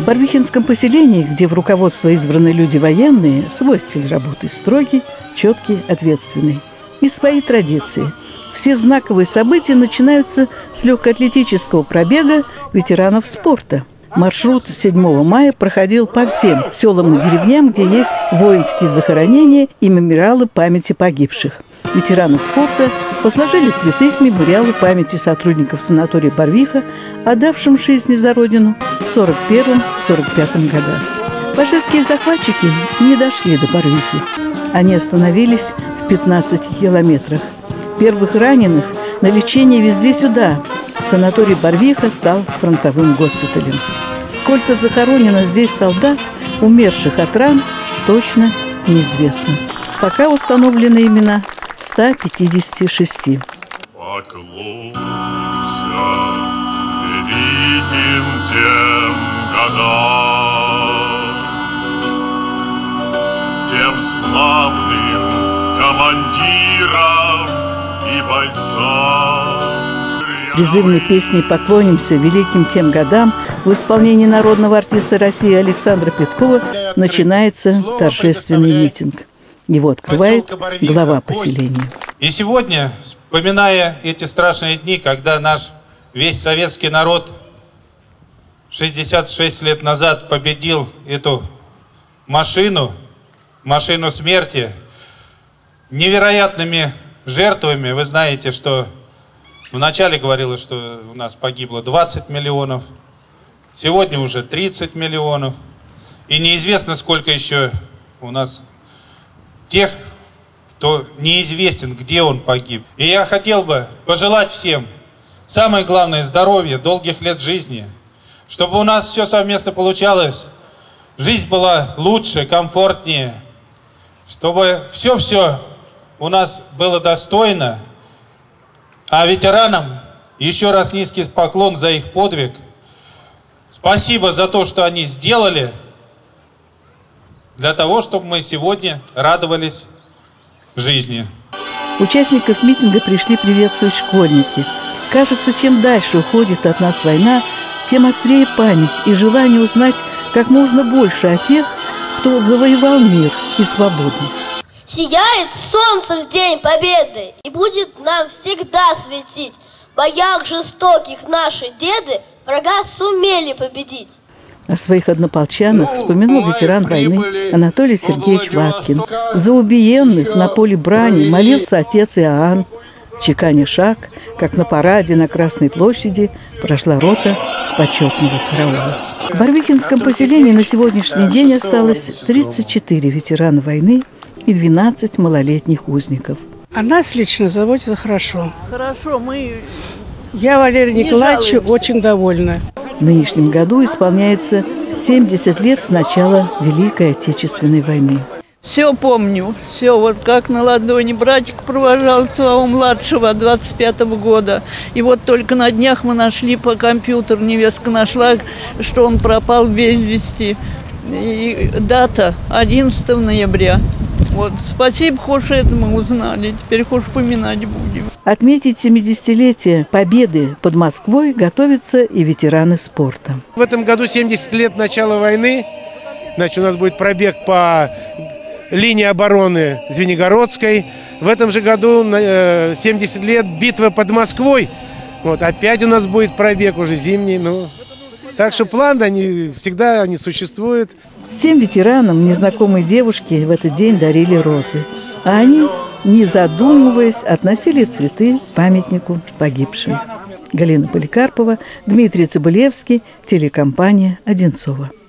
В Барвихинском поселении, где в руководство избраны люди военные, свой стиль работы – строгий, четкий, ответственный. И свои традиции. Все знаковые события начинаются с легкоатлетического пробега ветеранов спорта. Маршрут 7 мая проходил по всем селам и деревням, где есть воинские захоронения и мемориалы памяти погибших. Ветераны спорта возложили цветы к мемориалу памяти сотрудников санатория Барвиха, отдавшим жизни за родину в 1941-1945 годах. Фашистские захватчики не дошли до Барвихи. Они остановились в 15 километрах. Первых раненых на лечение везли сюда. Санаторий Барвиха стал фронтовым госпиталем. Сколько захоронено здесь солдат, умерших от ран, точно неизвестно. Пока установлены имена 156. Поклонься великим тем годам, тем славным командирам и бойцам. Призывной песней «Поклонимся великим тем годам» в исполнении народного артиста России Александра Петкова начинается торжественный митинг. Его открывает глава поселения. И сегодня, вспоминая эти страшные дни, когда наш весь советский народ 66 лет назад победил эту машину смерти, невероятными жертвами, вы знаете, что вначале говорилось, что у нас погибло 20 миллионов, сегодня уже 30 миллионов, и неизвестно, сколько еще у нас тех, кто неизвестен, где он погиб. И я хотел бы пожелать всем, самое главное, здоровья, долгих лет жизни, чтобы у нас все совместно получалось, жизнь была лучше, комфортнее, чтобы все у нас было достойно. А ветеранам еще раз низкий поклон за их подвиг. Спасибо за то, что они сделали, для того, чтобы мы сегодня радовались жизни. Участников митинга пришли приветствовать школьники. Кажется, чем дальше уходит от нас война, тем острее память и желание узнать как можно больше о тех, кто завоевал мир и свободу. Сияет солнце в день победы и будет нам всегда светить. В боях жестоких наши деды врага сумели победить. О своих однополчанах вспоминал ветеран войны Анатолий Сергеевич Ваткин. За убиенных на поле брани молился отец Иоанн. Чеканя шаг, как на параде на Красной площади, прошла рота почетного караула. В Барвихинском поселении на сегодняшний день осталось 34 ветерана войны и 12 малолетних узников. А нас лично заботится хорошо. Хорошо, Я, Валерия Николаевича, очень довольна. В нынешнем году исполняется 70 лет с начала Великой Отечественной войны. Все помню, все, вот как на ладони. Братик провожал своего младшего 25-го года. И вот только на днях мы нашли по компьютеру, невестка нашла, что он пропал без вести. И дата 11 ноября. Вот, спасибо, хоть это мы узнали, теперь хоть поминать будем. Отметить 70-летие Победы под Москвой готовятся и ветераны спорта. В этом году 70 лет начала войны. Значит, у нас будет пробег по линии обороны Звенигородской. В этом же году 70 лет битвы под Москвой. Вот, опять у нас будет пробег уже зимний. Так что планы, они всегда существуют. Всем ветеранам незнакомые девушки в этот день дарили розы. А они, не задумываясь, относили цветы к памятнику погибшим. Галина Поликарпова, Дмитрий Цыбулевский, телекомпания «Одинцово».